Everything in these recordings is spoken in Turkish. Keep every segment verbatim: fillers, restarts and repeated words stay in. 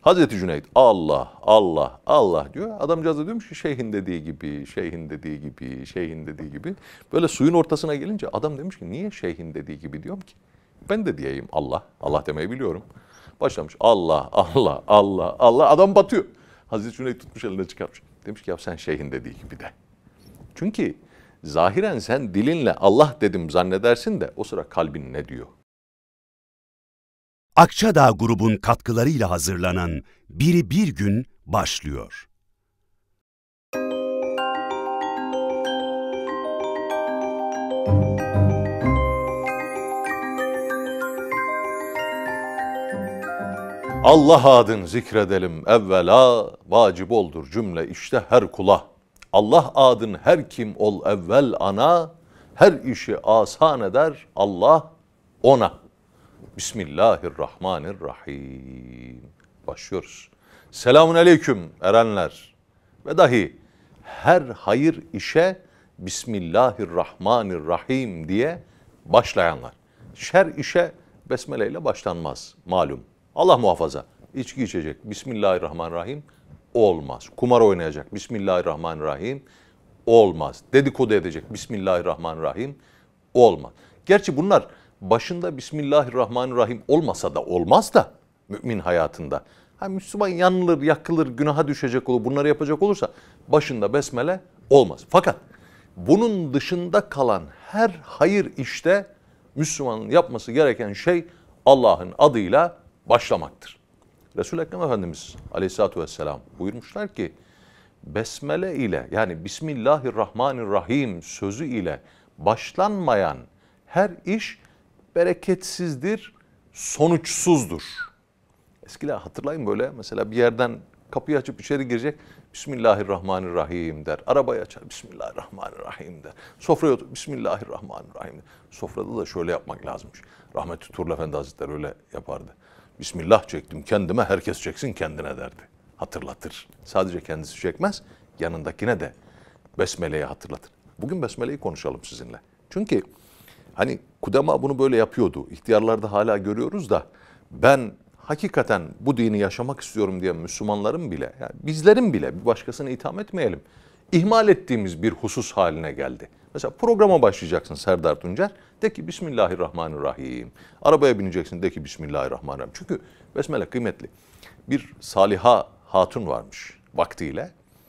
Hazreti Cüneyt Allah, Allah, Allah diyor. Adamcağız da diyormuş ki şeyhin dediği gibi, şeyhin dediği gibi, şeyhin dediği gibi. Böyle suyun ortasına gelince adam demiş ki niye şeyhin dediği gibi diyorum ki? Ben de diyeyim Allah, Allah demeyi biliyorum. Başlamış Allah, Allah, Allah, Allah. Adam batıyor. Hazreti Cüneyt tutmuş eline çıkarmış. Demiş ki ya sen şeyhin dediği gibi de. Çünkü zahiren sen dilinle Allah dedim zannedersin de o sıra kalbin ne diyor? Akçadağ grubun katkılarıyla hazırlanan Biri Bir Gün başlıyor. Allah adın zikredelim evvela, vacip oldur cümle işte her kula. Allah adın her kim ol evvel ana, her işi asan eder Allah ona. Bismillahirrahmanirrahim. Başlıyoruz. Selamun aleyküm erenler ve dahi her hayır işe Bismillahirrahmanirrahim diye başlayanlar. Şer işe besmele ile başlanmaz malum. Allah muhafaza. İçki içecek Bismillahirrahmanirrahim olmaz. Kumar oynayacak Bismillahirrahmanirrahim olmaz. Dedikodu edecek Bismillahirrahmanirrahim olmaz. Gerçi bunlar başında Bismillahirrahmanirrahim olmasa da olmaz da mümin hayatında. Ha, Müslüman yanılır, yakılır, günaha düşecek olur, bunları yapacak olursa başında besmele olmaz. Fakat bunun dışında kalan her hayır işte Müslümanın yapması gereken şey Allah'ın adıyla başlamaktır. Resul-i Ekrem Efendimiz Aleyhisselatü Vesselam buyurmuşlar ki besmele ile yani Bismillahirrahmanirrahim sözü ile başlanmayan her iş bereketsizdir, sonuçsuzdur. Eskiden hatırlayın böyle mesela bir yerden kapıyı açıp içeri girecek Bismillahirrahmanirrahim der. Arabayı açar Bismillahirrahmanirrahim der. Sofraya otur Bismillahirrahmanirrahim der. Sofrada da şöyle yapmak lazımmış. Rahmetli Tuğrul Efendi Hazretleri öyle yapardı. Bismillah çektim kendime, herkes çeksin kendine derdi. Hatırlatır. Sadece kendisi çekmez, yanındakine de besmeleyi hatırlatır. Bugün besmeleyi konuşalım sizinle. Çünkü hani Kudema bunu böyle yapıyordu. İhtiyarlarda hala görüyoruz da ben hakikaten bu dini yaşamak istiyorum diye Müslümanların bile, yani bizlerin bile bir başkasına itham etmeyelim, ihmal ettiğimiz bir husus haline geldi. Mesela programa başlayacaksın Serdar Tuncer, de ki Bismillahirrahmanirrahim. Arabaya bineceksin, de ki Bismillahirrahmanirrahim. Çünkü besmele kıymetli. Bir Saliha Hatun varmış vaktiyle.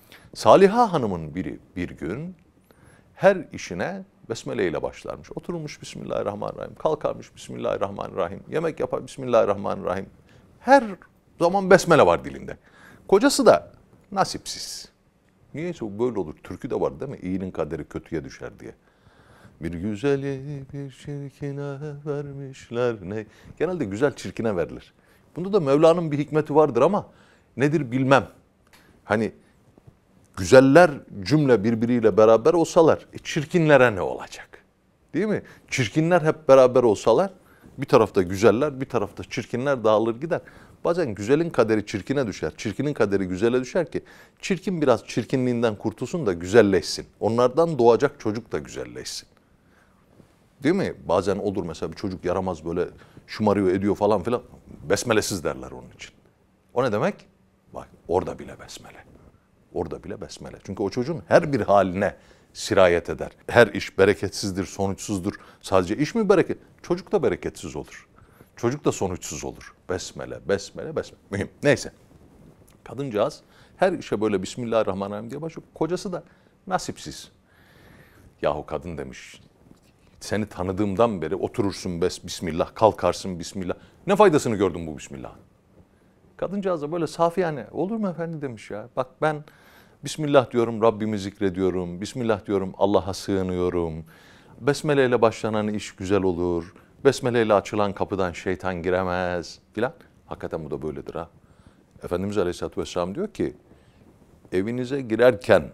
Saliha Hanım'ın biri bir gün her işine besmele ile başlarmış. Oturulmuş Bismillahirrahmanirrahim, kalkarmış Bismillahirrahmanirrahim, yemek yapar Bismillahirrahmanirrahim. Her zaman besmele var dilinde. Kocası da nasipsiz. Niyeyse böyle olur. Türkü de var değil mi? İyinin kaderi kötüye düşer diye. Bir güzeli bir çirkine vermişler ne? Genelde güzel çirkine verilir. Bunda da Mevla'nın bir hikmeti vardır ama nedir bilmem. Hani güzeller cümle birbiriyle beraber olsalar e, çirkinlere ne olacak? Değil mi? Çirkinler hep beraber olsalar bir tarafta güzeller bir tarafta çirkinler dağılır gider. Bazen güzelin kaderi çirkine düşer. Çirkinin kaderi güzele düşer ki çirkin biraz çirkinliğinden kurtulsun da güzelleşsin. Onlardan doğacak çocuk da güzelleşsin. Değil mi? Bazen olur mesela bir çocuk yaramaz böyle şımarıyor ediyor falan filan. Besmelesiz derler onun için. O ne demek? Bak orada bile besmele. Orada bile besmele. Çünkü o çocuğun her bir haline sirayet eder. Her iş bereketsizdir, sonuçsuzdur. Sadece iş mi bereket? Çocuk da bereketsiz olur. Çocuk da sonuçsuz olur. Besmele, besmele, besmele. Mühim. Neyse. Kadıncağız her işe böyle Bismillahirrahmanirrahim diye başlıyor. Kocası da nasipsiz. Yahu kadın demiş, seni tanıdığımdan beri oturursun bes, Bismillah, kalkarsın Bismillah. Ne faydasını gördün bu Bismillah'ın? Kadıncağız da böyle safi yani, olur mu efendi demiş ya. Bak ben Bismillah diyorum, Rabbimi zikrediyorum. Bismillah diyorum, Allah'a sığınıyorum. Besmele ile başlanan iş güzel olur. Besmele ile açılan kapıdan şeytan giremez filan. Hakikaten bu da böyledir ha. Efendimiz Aleyhisselatü Vesselam diyor ki, evinize girerken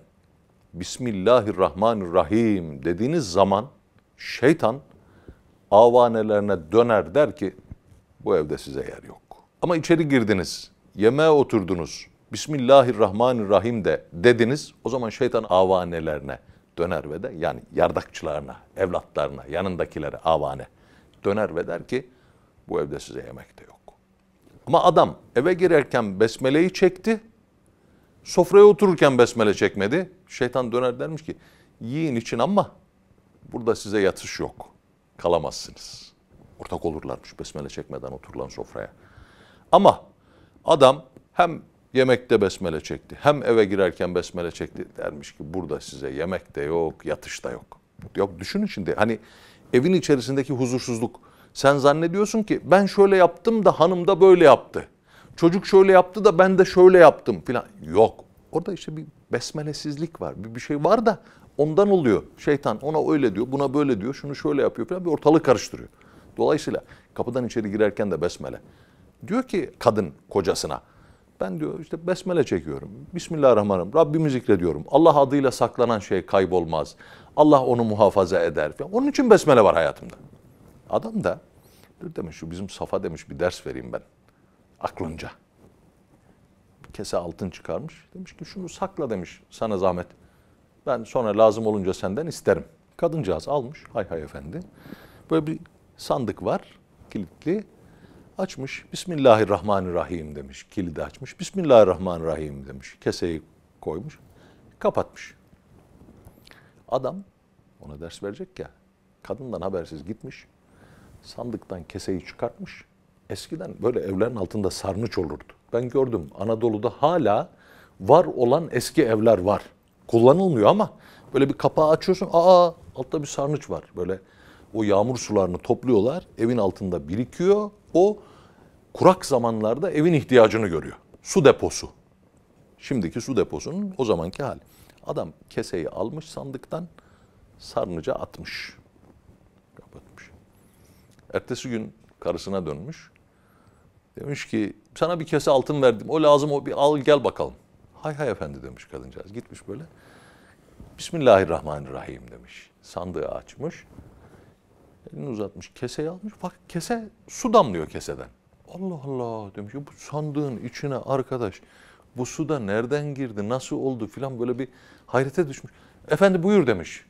Bismillahirrahmanirrahim dediğiniz zaman şeytan avanelerine döner der ki, bu evde size yer yok. Ama içeri girdiniz, yemeğe oturdunuz, Bismillahirrahmanirrahim de dediniz, o zaman şeytan avanelerine döner ve de yani yardakçılarına, evlatlarına, yanındakilere avane döner ve der ki bu evde size yemek de yok. Ama adam eve girerken besmeleyi çekti. Sofraya otururken besmele çekmedi. Şeytan döner dermiş ki yiyin için ama burada size yatış yok. Kalamazsınız. Ortak olurlarmış besmele çekmeden oturulan sofraya. Ama adam hem yemekte besmele çekti hem eve girerken besmele çekti. Dermiş ki burada size yemek de yok, yatış da yok. Yok düşünün şimdi hani evin içerisindeki huzursuzluk. Sen zannediyorsun ki ben şöyle yaptım da hanım da böyle yaptı. Çocuk şöyle yaptı da ben de şöyle yaptım filan. Yok. Orada işte bir besmelesizlik var. Bir, bir şey var da ondan oluyor. Şeytan ona öyle diyor, buna böyle diyor, şunu şöyle yapıyor falan bir ortalık karıştırıyor. Dolayısıyla kapıdan içeri girerken de besmele. Diyor ki kadın kocasına, ben diyor işte besmele çekiyorum. Bismillahirrahmanirrahim. Rabbimi zikrediyorum. Allah adıyla saklanan şey kaybolmaz. Allah onu muhafaza eder falan. Onun için besmele var hayatımda. Adam da dur demiş şu bizim Safa demiş bir ders vereyim ben. Aklınca. Bir kese altın çıkarmış. Demiş ki şunu sakla demiş sana zahmet. Ben sonra lazım olunca senden isterim. Kadıncağız almış. Hay hay efendi. Böyle bir sandık var. Kilitli. Açmış. Bismillahirrahmanirrahim demiş. Kilidi açmış. Bismillahirrahmanirrahim demiş. Keseyi koymuş. Kapatmış. Adam ona ders verecek ya. Kadından habersiz gitmiş. Sandıktan keseyi çıkartmış. Eskiden böyle evlerin altında sarnıç olurdu. Ben gördüm Anadolu'da hala var olan eski evler var. Kullanılmıyor ama böyle bir kapağı açıyorsun. Aa altta bir sarnıç var. Böyle o yağmur sularını topluyorlar. Evin altında birikiyor. O kurak zamanlarda evin ihtiyacını görüyor. Su deposu. Şimdiki su deposunun o zamanki hali. Adam keseyi almış sandıktan sarnıca atmış. Kapatmış. Ertesi gün karısına dönmüş. Demiş ki sana bir kese altın verdim. O lazım o bir al gel bakalım. Hay hay efendi demiş kadıncağız. Gitmiş böyle. Bismillahirrahmanirrahim demiş. Sandığı açmış. Elini uzatmış. Keseyi almış. Bak kese su damlıyor keseden. Allah Allah demiş. Bu sandığın içine arkadaş bu su da nereden girdi? Nasıl oldu filan böyle bir hayrete düşmüş. Efendi buyur demiş.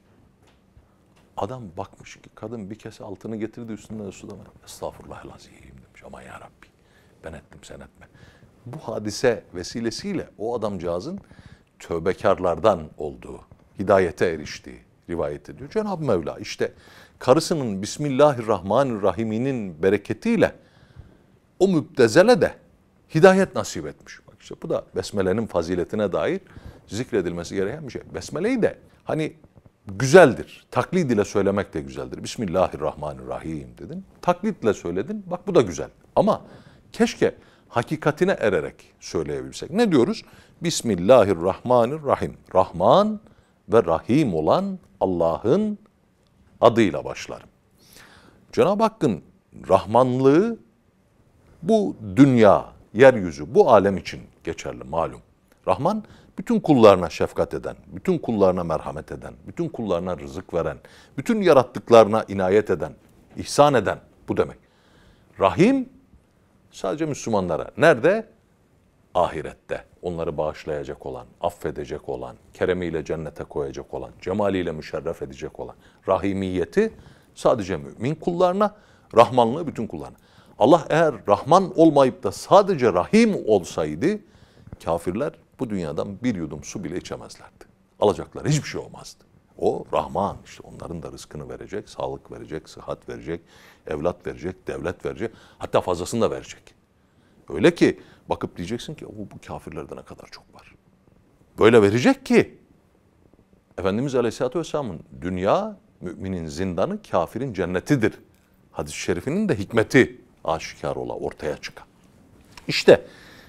Adam bakmış ki kadın bir kese altını getirdi üstünden su damlıyor. Estağfurullahalazim demiş. Aman ya Rabbi ben ettim sen etme. Bu hadise vesilesiyle o adamcağızın tövbekarlardan olduğu, hidayete eriştiği rivayet ediyor. Cenab-ı Mevla işte karısının Bismillahirrahmanirrahim'inin bereketiyle o müptezele de hidayet nasip etmiş. Bak işte bu da Besmele'nin faziletine dair zikredilmesi gereken bir şey. Besmele'yi de hani güzeldir. Taklid ile söylemek de güzeldir. Bismillahirrahmanirrahim dedin. Taklitle söyledin. Bak bu da güzel. Ama keşke hakikatine ererek söyleyebilsek. Ne diyoruz? Bismillahirrahmanirrahim. Rahman ve Rahim olan Allah'ın adıyla başlarım. Cenab-ı Hakk'ın Rahmanlığı bu dünya, yeryüzü, bu alem için geçerli malum. Rahman bütün kullarına şefkat eden, bütün kullarına merhamet eden, bütün kullarına rızık veren, bütün yarattıklarına inayet eden, ihsan eden bu demek. Rahim sadece Müslümanlara. Nerede? Ahirette. Onları bağışlayacak olan, affedecek olan, keremiyle cennete koyacak olan, cemaliyle müşerref edecek olan. Rahimiyeti sadece mümin kullarına, Rahmanlığı bütün kullarına. Allah eğer Rahman olmayıp da sadece Rahim olsaydı, kafirler bu dünyadan bir yudum su bile içemezlerdi. Alacaklar hiçbir şey olmazdı. O Rahman işte onların da rızkını verecek, sağlık verecek, sıhhat verecek, evlat verecek, devlet verecek, hatta fazlasını da verecek. Öyle ki bakıp diyeceksin ki bu kafirlerde ne kadar çok var. Böyle verecek ki Efendimiz Aleyhisselatü Vesselam'ın dünya müminin zindanı, kafirin cennetidir. Hadis-i şerifinin de hikmeti aşikar ola ortaya çıkan. İşte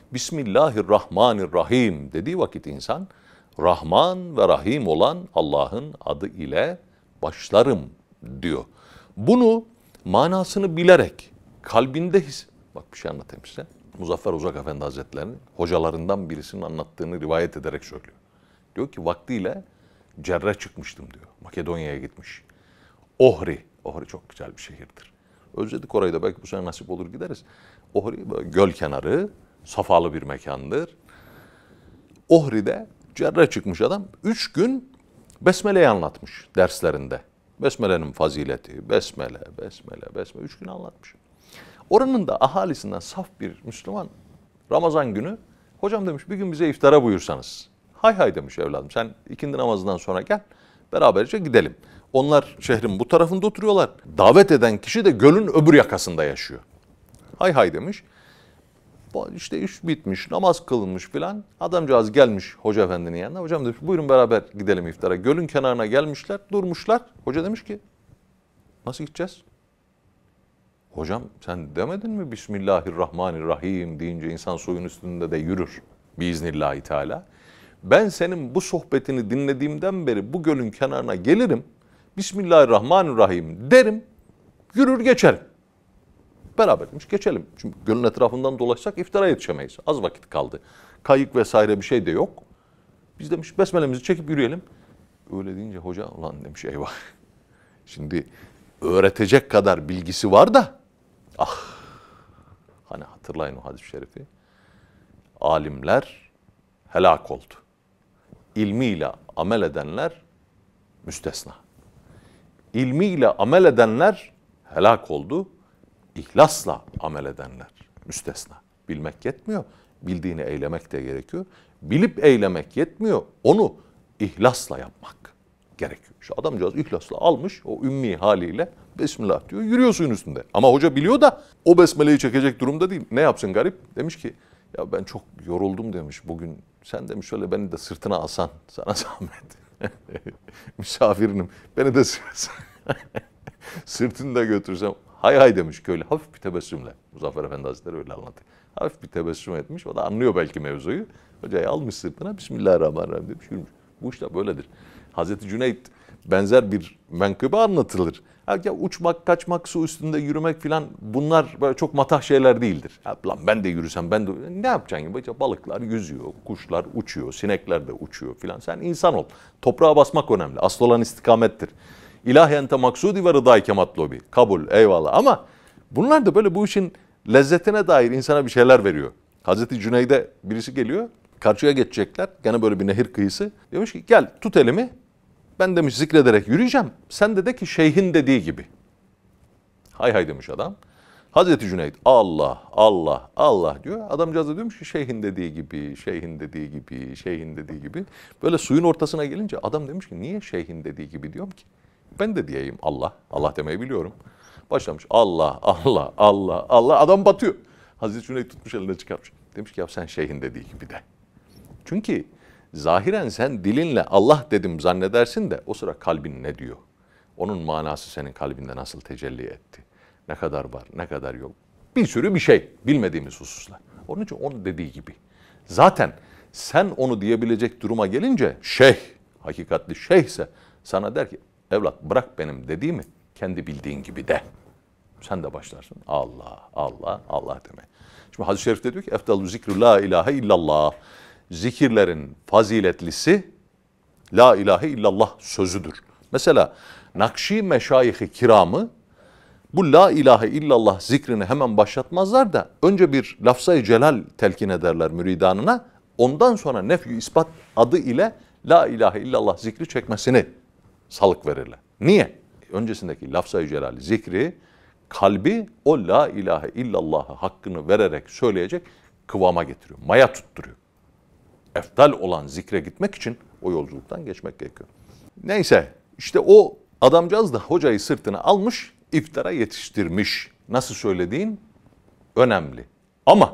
Bismillahirrahmanirrahim dediği vakit insan Rahman ve Rahim olan Allah'ın adı ile başlarım diyor. Bunu manasını bilerek kalbinde his... Bak bir şey anlatayım size. Muzaffer Uzak Efendi Hazretleri'nin hocalarından birisinin anlattığını rivayet ederek söylüyor. Diyor ki vaktiyle Cerre çıkmıştım diyor. Makedonya'ya gitmiş. Ohri. Ohri çok güzel bir şehirdir. Özledik orayı da belki bu sene nasip olur gideriz. Ohri böyle göl kenarı, safalı bir mekandır. Ohri'de Cerre çıkmış adam. Üç gün Besmele'yi anlatmış derslerinde. Besmele'nin fazileti, Besmele, Besmele, Besmele. Üç gün anlatmış. Oranın da ahalisinden saf bir Müslüman Ramazan günü hocam demiş bir gün bize iftara buyursanız. Hay hay demiş evladım sen ikindi namazından sonra gel beraberce gidelim. Onlar şehrin bu tarafında oturuyorlar. Davet eden kişi de gölün öbür yakasında yaşıyor. Hay hay demiş. İşte iş bitmiş, namaz kılınmış filan. Adamcağız gelmiş hoca efendinin yanına. Hocam demiş buyurun beraber gidelim iftara. Gölün kenarına gelmişler, durmuşlar. Hoca demiş ki nasıl gideceğiz? Hocam sen demedin mi Bismillahirrahmanirrahim deyince insan suyun üstünde de yürür. Biiznillahü teala. Ben senin bu sohbetini dinlediğimden beri bu gölün kenarına gelirim. Bismillahirrahmanirrahim derim. Yürür geçerim. Beraber demiş geçelim. Çünkü gölün etrafından dolaşsak iftara yetişemeyiz. Az vakit kaldı. Kayık vesaire bir şey de yok. Biz demiş besmelemizi çekip yürüyelim. Öyle deyince hoca ulan demiş eyvah. Şimdi öğretecek kadar bilgisi var da ah hani hatırlayın o hadis-i şerifi. Alimler helak oldu. İlmiyle amel edenler müstesna. İlmiyle amel edenler helak oldu. İhlasla amel edenler müstesna. Bilmek yetmiyor. Bildiğini eylemek de gerekiyor. Bilip eylemek yetmiyor. Onu ihlasla yapmak gerekiyor. Şu adamcağız ihlasla almış o ümmi haliyle Bismillah diyor yürüyor suyun üstünde. Ama hoca biliyor da o besmeleyi çekecek durumda değil. Ne yapsın garip? Demiş ki ya ben çok yoruldum demiş bugün. Sen demiş şöyle beni de sırtına alsan sana zahmet. Misafirinim. Beni de sırtını da götürsem. Hay hay demiş köylü hafif bir tebessümle. Muzaffer Efendi Hazretleri öyle anlatıyor. Hafif bir tebessüm etmiş. O da anlıyor belki mevzuyu. Hocayı almış sırtına Bismillahirrahmanirrahim demiş yürümüş. Bu işte böyledir. Hazreti Cüneyt benzer bir menkıbe anlatılır. Ya uçmak, kaçmak, su üstünde yürümek filan bunlar böyle çok matah şeyler değildir. Ya lan ben de yürüsem ben de ne yapacaksın ya? Balıklar yüzüyor, kuşlar uçuyor, sinekler de uçuyor filan. Sen insan ol. Toprağa basmak önemli. Asıl olan istikamettir. İlahi ente maksudi ve rıdayke matlubi. Kabul, eyvallah. Ama bunlar da böyle bu işin lezzetine dair insana bir şeyler veriyor. Hazreti Cüneyd'e birisi geliyor. Karşıya geçecekler. Gene böyle bir nehir kıyısı. Demiş ki gel tut elimi. Ben demiş zikrederek yürüyeceğim. Sen de de ki şeyhin dediği gibi. Hay hay demiş adam. Hazreti Cüneyd Allah, Allah, Allah diyor. Adamcağız da diyormuş ki şeyhin dediği gibi, şeyhin dediği gibi, şeyhin dediği gibi. Böyle suyun ortasına gelince adam demiş ki niye şeyhin dediği gibi diyorum ki? Ben de diyeyim Allah, Allah demeyi biliyorum. Başlamış Allah, Allah, Allah, Allah. Adam batıyor. Hazreti Cüneyd tutmuş eline çıkarmış. Demiş ki ya sen şeyhin dediği gibi de. Çünkü zahiren sen dilinle Allah dedim zannedersin de o sıra kalbin ne diyor? Onun manası senin kalbinde nasıl tecelli etti? Ne kadar var, ne kadar yok? Bir sürü bir şey bilmediğimiz hususlar. Onun için onun dediği gibi. Zaten sen onu diyebilecek duruma gelince şeyh, hakikatli şeyhse sana der ki evlat bırak benim dediğimi kendi bildiğin gibi de. Sen de başlarsın Allah, Allah, Allah deme. Şimdi hadis-i şerifte diyor ki efdalu zikru la ilahe illallah. Zikirlerin faziletlisi la ilahe illallah sözüdür. Mesela Nakşi meşayih-i kiramı bu la ilahe illallah zikrini hemen başlatmazlar da önce bir lafzayı celal telkin ederler müridanına. Ondan sonra nefy-i ispat adı ile la ilahe illallah zikri çekmesini salık verirler. Niye? Öncesindeki lafzayı celal zikri kalbi o la ilahe illallah'a hakkını vererek söyleyecek kıvama getiriyor. Maya tutturuyor. Eftal olan zikre gitmek için o yolculuktan geçmek gerekiyor. Neyse işte o adamcağız da hocayı sırtına almış, iftara yetiştirmiş. Nasıl söylediğin önemli. Ama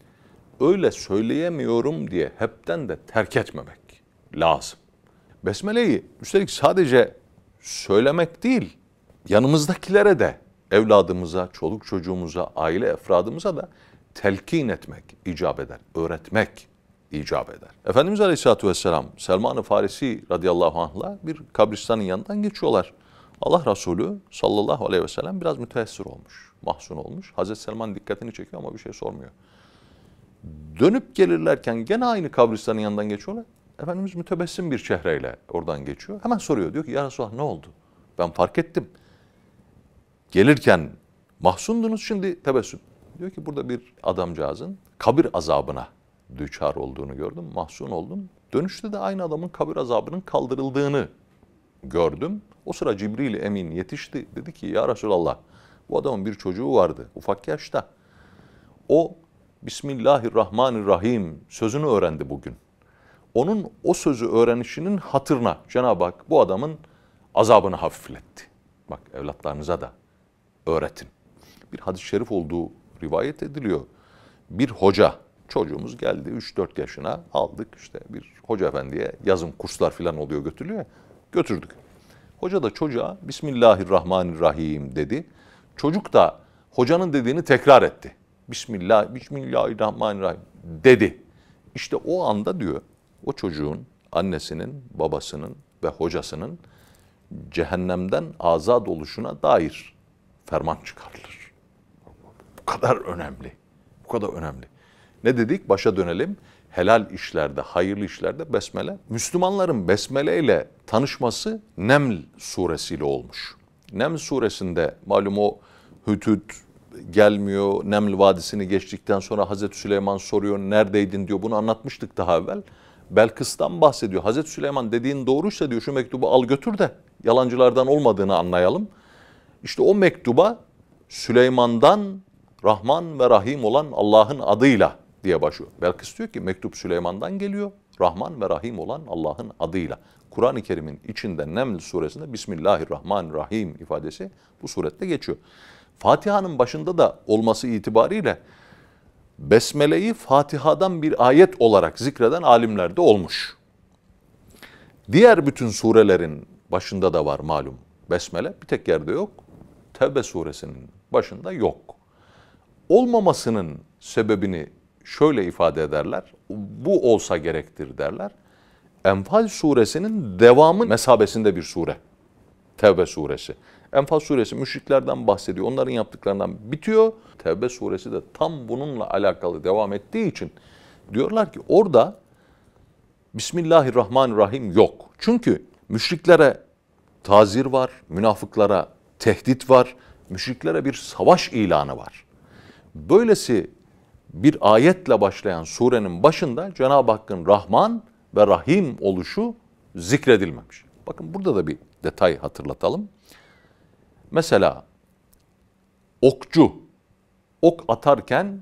öyle söyleyemiyorum diye hepten de terk etmemek lazım. Besmele'yi üstelik sadece söylemek değil, yanımızdakilere de, evladımıza, çoluk çocuğumuza, aile efradımıza da telkin etmek icap eder, öğretmek icap eder. Efendimiz Aleyhisselatü Vesselam Selman-ı Farisi radıyallahu anh'la bir kabristanın yanından geçiyorlar. Allah Resulü sallallahu aleyhi ve sellem biraz müteessir olmuş, mahzun olmuş. Hazreti Selman dikkatini çekiyor ama bir şey sormuyor. Dönüp gelirlerken gene aynı kabristanın yanından geçiyorlar. Efendimiz mütebessim bir çehreyle oradan geçiyor. Hemen soruyor. Diyor ki ya Resulallah ne oldu? Ben fark ettim. Gelirken mahzundunuz şimdi tebessüm. Diyor ki burada bir adamcağızın kabir azabına düçar olduğunu gördüm. Mahzun oldum. Dönüşte de aynı adamın kabir azabının kaldırıldığını gördüm. O sıra Cibril Emin yetişti. Dedi ki ya Resulallah Bu adamın bir çocuğu vardı ufak yaşta. O Bismillahirrahmanirrahim sözünü öğrendi bugün. Onun o sözü öğrenişinin hatırına Cenab-ı Hak bu adamın azabını hafifletti. Bak evlatlarınıza da öğretin. Bir hadis-i şerif olduğu rivayet ediliyor. Bir hoca, çocuğumuz geldi üç dört yaşına, aldık işte bir hoca efendiye, yazın kurslar falan oluyor götürülüyor ya, götürdük. Hoca da çocuğa Bismillahirrahmanirrahim dedi. Çocuk da hocanın dediğini tekrar etti. Bismillah, Bismillahirrahmanirrahim dedi. İşte o anda diyor, o çocuğun annesinin, babasının ve hocasının cehennemden azad oluşuna dair ferman çıkarılır. Bu kadar önemli. Bu kadar önemli. Ne dedik? Başa dönelim. Helal işlerde, hayırlı işlerde besmele. Müslümanların besmele ile tanışması Neml suresiyle olmuş. Neml suresinde malum o Hüdhüd gelmiyor. Neml Vadisi'ni geçtikten sonra Hazreti Süleyman soruyor neredeydin diyor. Bunu anlatmıştık daha evvel. Belkıs'tan bahsediyor. Hazreti Süleyman dediğin doğruysa diyor şu mektubu al götür de yalancılardan olmadığını anlayalım. İşte o mektuba Süleyman'dan Rahman ve Rahim olan Allah'ın adıyla diye başlıyor. Belkıs diyor ki mektup Süleyman'dan geliyor. Rahman ve Rahim olan Allah'ın adıyla. Kur'an-ı Kerim'in içinde Neml suresinde Bismillahirrahmanirrahim ifadesi bu surette geçiyor. Fatiha'nın başında da olması itibariyle Besmele'yi Fatiha'dan bir ayet olarak zikreden alimler de olmuş. Diğer bütün surelerin başında da var malum Besmele. Bir tek yerde yok. Tevbe suresinin başında yok. Olmamasının sebebini şöyle ifade ederler. Bu olsa gerektir derler. Enfal suresinin devamı mesabesinde bir sure. Tevbe suresi. Enfal suresi müşriklerden bahsediyor. Onların yaptıklarından bitiyor. Tevbe suresi de tam bununla alakalı devam ettiği için diyorlar ki orada Bismillahirrahmanirrahim yok. Çünkü müşriklere tazir var, münafıklara tehdit var, müşriklere bir savaş ilanı var. Böylesi bir ayetle başlayan surenin başında Cenab-ı Hakk'ın Rahman ve Rahim oluşu zikredilmemiş. Bakın burada da bir detay hatırlatalım. Mesela okçu ok atarken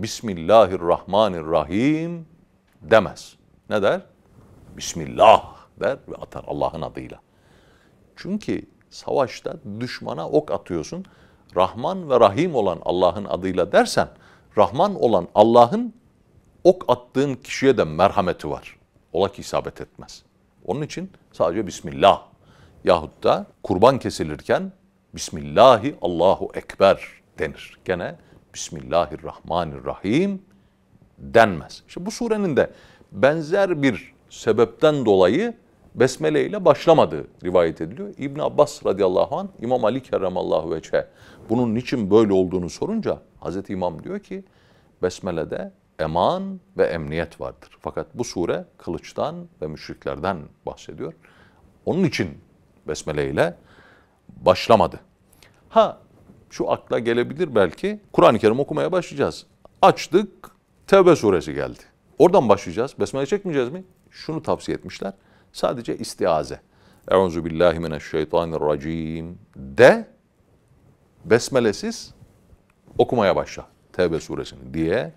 Bismillahirrahmanirrahim demez. Ne der? Bismillah der ve atar Allah'ın adıyla. Çünkü savaşta düşmana ok atıyorsun. Rahman ve Rahim olan Allah'ın adıyla dersen, Rahman olan Allah'ın ok attığın kişiye de merhameti var. Ola ki isabet etmez. Onun için sadece Bismillah yahut da kurban kesilirken Bismillahi Allahu Ekber denir. Gene Bismillahirrahmanirrahim denmez. İşte bu surenin de benzer bir sebepten dolayı Besmele ile başlamadığı rivayet ediliyor. İbn Abbas radıyallahu anh, İmam Ali kerramallahu veçhe bunun niçin böyle olduğunu sorunca Hazreti İmam diyor ki Besmele'de eman ve emniyet vardır. Fakat bu sure kılıçtan ve müşriklerden bahsediyor. Onun için Besmele ile başlamadı. Ha şu akla gelebilir belki, Kur'an-ı Kerim okumaya başlayacağız. Açtık, Tevbe suresi geldi. Oradan başlayacağız. Besmele çekmeyeceğiz mi? Şunu tavsiye etmişler. Sadece istiaze. Euzu billahi mineşşeytanirracim de besmelesiz okumaya başla Tevbe suresini diye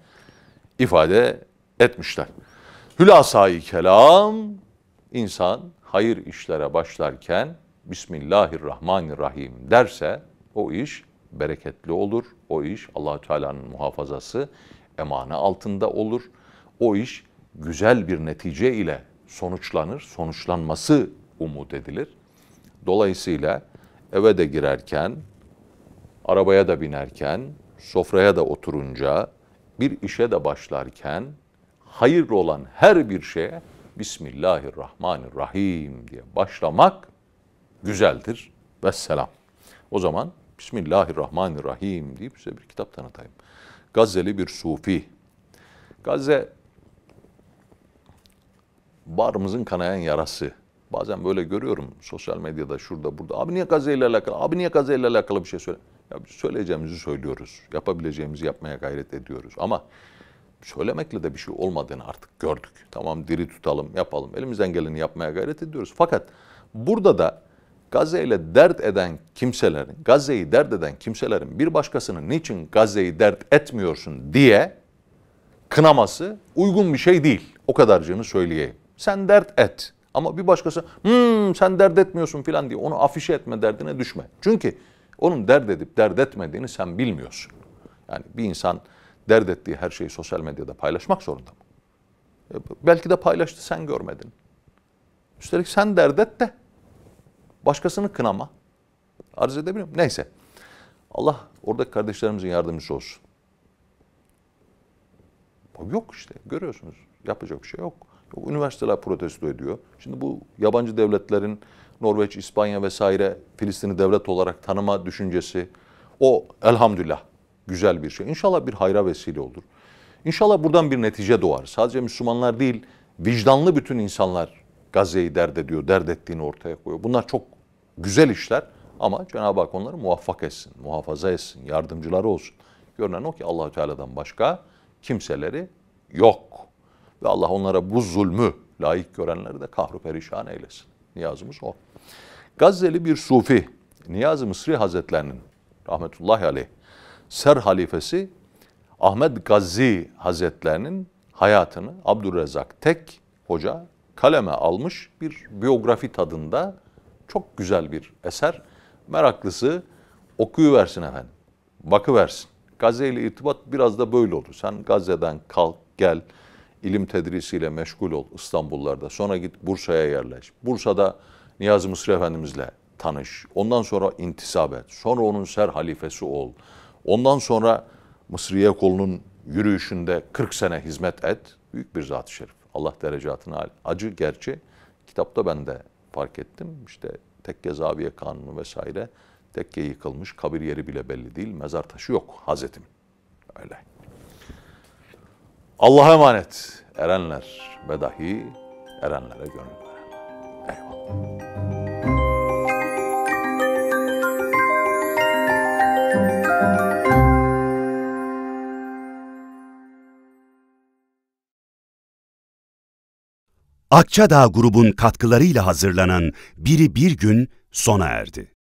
ifade etmişler. Hülasa-i kelam, insan hayır işlere başlarken Bismillahirrahmanirrahim derse o iş bereketli olur. O iş Allah-u Teala'nın muhafazası, emanı altında olur. O iş güzel bir netice ile sonuçlanır. Sonuçlanması umut edilir. Dolayısıyla eve de girerken, arabaya da binerken, sofraya da oturunca, bir işe de başlarken hayırlı olan her bir şeye Bismillahirrahmanirrahim diye başlamak güzeldir. Vesselam. O zaman Bismillahirrahmanirrahim deyip size bir kitap tanıtayım. Gazze'li bir sufi. Gazze bağrımızın kanayan yarası. Bazen böyle görüyorum sosyal medyada şurada burada. Abi niye Gazze ile alakalı? Abi niye Gazze ile alakalı bir şey söyle? Ya biz söyleyeceğimizi söylüyoruz. Yapabileceğimizi yapmaya gayret ediyoruz. Ama söylemekle de bir şey olmadığını artık gördük. Tamam diri tutalım, yapalım. Elimizden geleni yapmaya gayret ediyoruz. Fakat burada da Gazze ile dert eden kimselerin, Gazze'yi dert eden kimselerin bir başkasının niçin Gazze'yi dert etmiyorsun diye kınaması uygun bir şey değil. O kadarcığını söyleyeyim. Sen dert et. Ama bir başkası hmm, sen dert etmiyorsun falan diye onu afişe etme derdine düşme. Çünkü onun dert edip dert etmediğini sen bilmiyorsun. Yani bir insan dert ettiği her şeyi sosyal medyada paylaşmak zorunda mı? E, belki de paylaştı, sen görmedin. Üstelik sen dert et de başkasını kınama. Arz edebiliyor muyum? Neyse. Allah oradaki kardeşlerimizin yardımcısı olsun. Yok işte, görüyorsunuz. Yapacak bir şey yok. Yok, üniversiteler protesto ediyor. Şimdi bu yabancı devletlerin Norveç, İspanya vesaire Filistin'i devlet olarak tanıma düşüncesi, o elhamdülillah güzel bir şey. İnşallah bir hayra vesile olur. İnşallah buradan bir netice doğar. Sadece Müslümanlar değil, vicdanlı bütün insanlar Gazze'yi dert ediyor, dert ettiğini ortaya koyuyor. Bunlar çok güzel işler ama Cenab-ı Hak onları muvaffak etsin, muhafaza etsin, yardımcıları olsun. Görünen o ki Allah-u Teala'dan başka kimseleri yok. Ve Allah onlara bu zulmü layık görenleri de kahru perişan eylesin. Niyazımız o. Gazze'li bir sufi, Niyazi Mısri Hazretlerinin rahmetullahi aleyh ser halifesi Ahmet Gazzi Hazretlerinin hayatını Abdurrezzak Tek Hoca kaleme almış bir biyografi tadında çok güzel bir eser. Meraklısı okuyuversin efendim, bakıversin. Gazze ile irtibat biraz da böyle olur. Sen Gazze'den kalk, gel, ilim tedrisiyle meşgul ol İstanbullarda. Sonra git Bursa'ya yerleş. Bursa'da Niyazi Mısri Efendimizle tanış. Ondan sonra intisap et. Sonra onun ser halifesi ol. Ondan sonra Mısriye kolunun yürüyüşünde kırk sene hizmet et. Büyük bir zat-ı şerif. Allah derecatını al. Acı gerçi kitapta ben de fark ettim. İşte tekke zaviye kanunu vesaire. Tekke yıkılmış, kabir yeri bile belli değil. Mezar taşı yok Hazretim. Öyle. Allah'a emanet erenler ve dahi erenlere gönül veren. Eyvallah. Akçadağ grubun katkılarıyla hazırlanan Biri Bir Gün sona erdi.